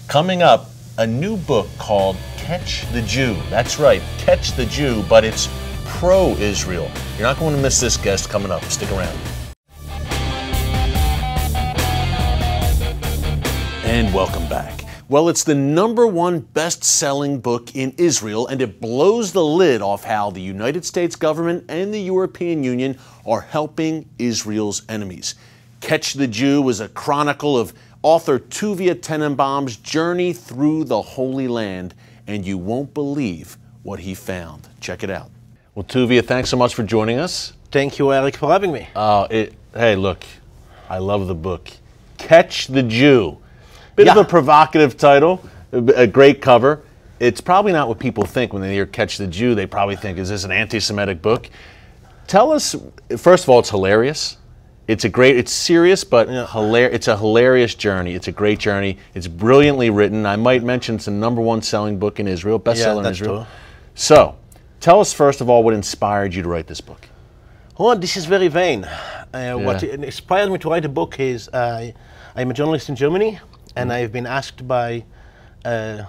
Coming up, a new book called Catch the Jew. That's right, Catch the Jew, but it's pro-Israel. You're not going to miss this guest coming up. Stick around. And welcome back. Well, it's the #1 best-selling book in Israel, and it blows the lid off how the United States government and the European Union are helping Israel's enemies. Catch the Jew is a chronicle of author Tuvia Tenenbaum's journey through the Holy Land, and you won't believe what he found. Check it out. Well, Tuvia, thanks so much for joining us. Thank you, Eric, for having me. Hey, look, I love the book. Catch the Jew. Bit of a provocative title, a great cover. It's probably not what people think when they hear Catch the Jew. They probably think, is this an anti-Semitic book? Tell us, first of all, it's hilarious. It's serious, but it's a hilarious journey. It's a great journey. It's brilliantly written. I might mention it's the #1 selling book in Israel, bestseller in Israel. True. So, tell us first of all what inspired you to write this book. Oh, this is very vain. What inspired me to write a book is I'm a journalist in Germany, and I've been asked by an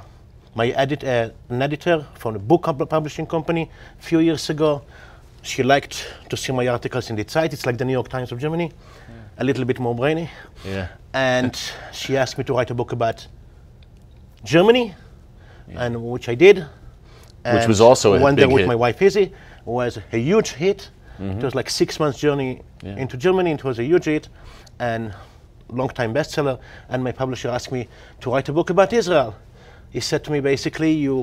editor from a book publishing company a few years ago. She liked to see my articles in the Zeit. It's like the New York Times of Germany, a little bit more brainy. Yeah. And she asked me to write a book about Germany, and which I did. Which was also a big One Day with hit. My Wife Izzy was a huge hit. It was like 6 months journey into Germany. It was a huge hit and long-time bestseller. And my publisher asked me to write a book about Israel. He said to me, basically, you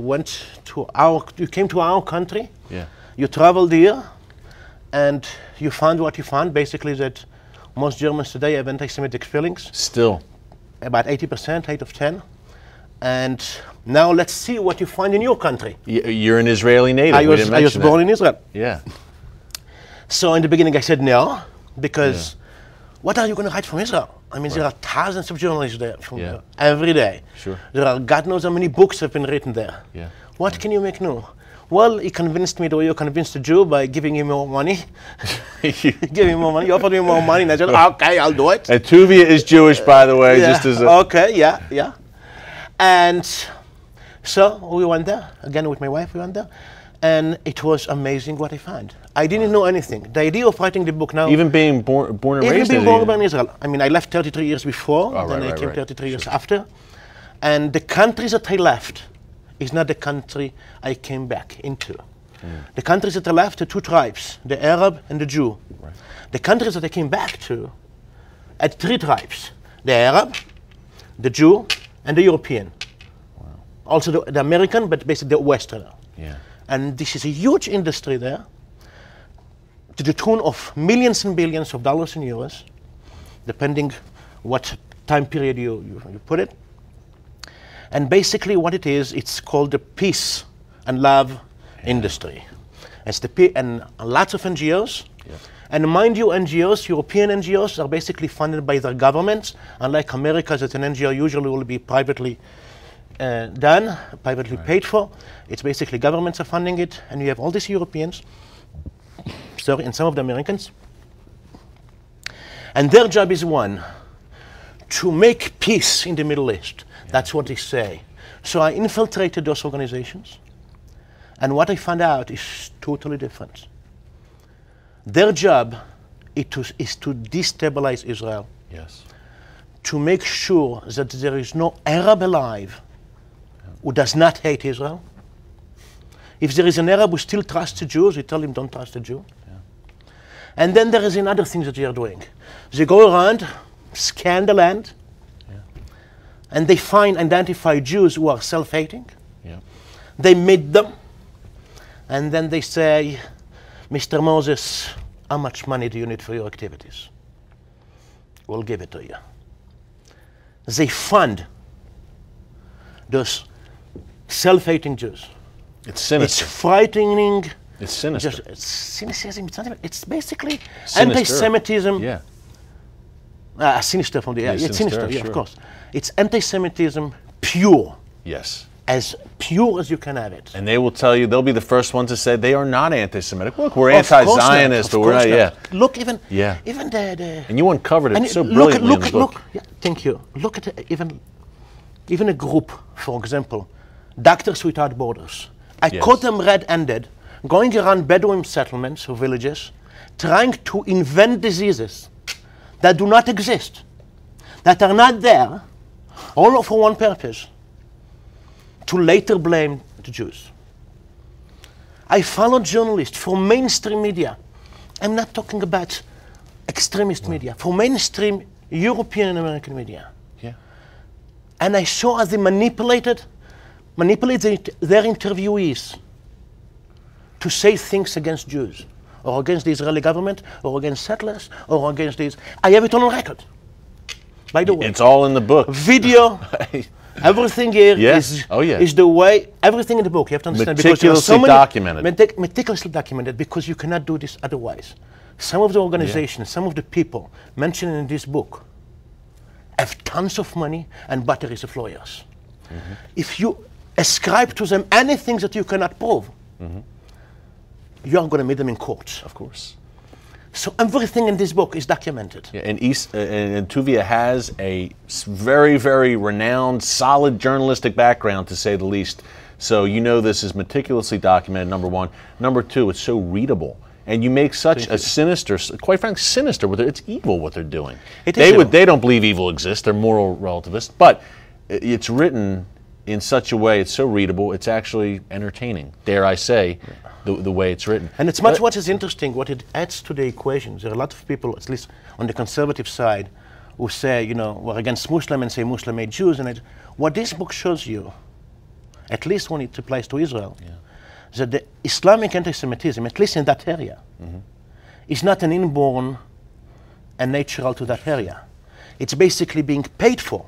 came to our country. Yeah. You traveled here, and you found what you found, basically that most Germans today have anti-Semitic feelings. Still. About 80%, 8 of 10. And now let's see what you find in your country. You're an Israeli native. I was born in Israel. Yeah. So in the beginning I said no, because what are you going to write from Israel? I mean, there are thousands of journalists there from there every day. Sure. There are God knows how many books have been written there. Yeah. What can you make new? Well, he convinced me the way you convinced a Jew by giving him more money. Give him more money. You offered me more money, and I said, okay, I'll do it. And Tuvia is Jewish, by the way, just as a... Okay, yeah. And so we went there, again with my wife, we went there. And it was amazing what I found. I didn't know anything. The idea of writing the book now... Even being born and raised in Israel. Born in Israel. I mean, I left 33 years before, then I came 33 years after. And the countries that I left is not the country I came back into. The countries that I left are 2 tribes, the Arab and the Jew. Right. The countries that I came back to had 3 tribes, the Arab, the Jew, and the European. Wow. Also the American, but basically the Westerner. Yeah. And this is a huge industry there, to the tune of millions and billions of dollars and euros, depending what time period you put it. And basically what it is, it's called the peace and love industry. It's and lots of NGOs. Yeah. And mind you, NGOs, European NGOs, are basically funded by their governments. Unlike America, that an NGO usually will be privately privately paid for. It's basically governments are funding it, and you have all these Europeans, and some of the Americans. And their job is one, to make peace in the Middle East. That's what they say. So I infiltrated those organizations, and what I found out is totally different. Their job is to destabilize Israel. Yes. To make sure that there is no Arab alive who does not hate Israel. If there is an Arab who still trusts the Jews, we tell him don't trust the Jew. Yeah. And then there is another thing that they are doing. They go around, scan the land, and they identify Jews who are self-hating. Yeah. They meet them, and then they say, Mr. Moses, how much money do you need for your activities? We'll give it to you. They fund those self-hating Jews. It's sinister. It's frightening. It's sinister. It's cynicism. It's basically Sinister. anti-Semitism. Yeah. Sinister from the air. Yeah, It's sinister, sinister, sure. of course. It's anti-Semitism pure. Yes. As pure as you can have it. And they will tell you, they'll be the first ones to say they are not anti-Semitic. Look, we're Of course not, anti-Zionist, of but we're course not, not. Look, even the... And you uncovered it and so brilliantly in the book. Look, yeah, thank you. Look at even even a group, for example, Doctors Without Borders. I caught them red-handed, going around Bedouin settlements or villages, trying to invent diseases that do not exist, that are not there, all for one purpose, to later blame the Jews. I followed journalists for mainstream media. I'm not talking about extremist media, for mainstream European and American media. Yeah. And I saw how they manipulated their interviewees to say things against Jews, or against the Israeli government, or against settlers, or against these. I have it on record, by the way. It's all in the book. Video, everything here is the way, everything in the book, you have to understand. Meticulously documented. Meticulously documented, because you cannot do this otherwise. Some of the organizations, some of the people mentioned in this book have tons of money and batteries of lawyers. If you ascribe to them anything that you cannot prove, you are going to meet them in court. Of course. So everything in this book is documented. Yeah, and Tuvia has a very, very renowned, solid journalistic background, to say the least. So you know this is meticulously documented, number one. Number two, it's so readable. And you make such a sinister, quite frankly, sinister with it. It's evil what they're doing. They don't believe evil exists. They're moral relativists. But it's written in such a way, it's so readable, it's actually entertaining, dare I say, the way it's written. And it's much what is interesting, what it adds to the equation. There are a lot of people, at least on the conservative side, who say, you know, we're against Muslim and say Muslim hate Jews. And what this book shows you, at least when it applies to Israel, that the Islamic anti-Semitism, at least in that area, is not an inborn and natural to that area. It's basically being paid for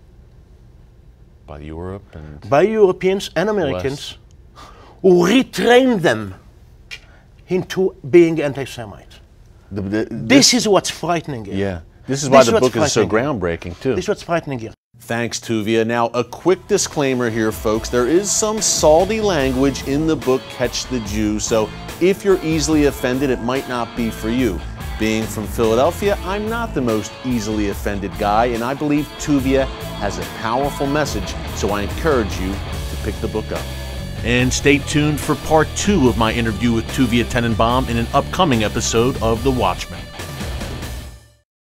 by Europe and by Europeans and Americans who retrain them into being anti-Semite. This is what's frightening here. Yeah, this is why the book is so groundbreaking too. This is what's frightening here. Thanks, Tuvia. Now, a quick disclaimer here, folks. There is some salty language in the book, Catch the Jew, so if you're easily offended, it might not be for you. Being from Philadelphia, I'm not the most easily offended guy, and I believe Tuvia has a powerful message, so I encourage you to pick the book up. And stay tuned for part 2 of my interview with Tuvia Tenenbaum in an upcoming episode of The Watchmen.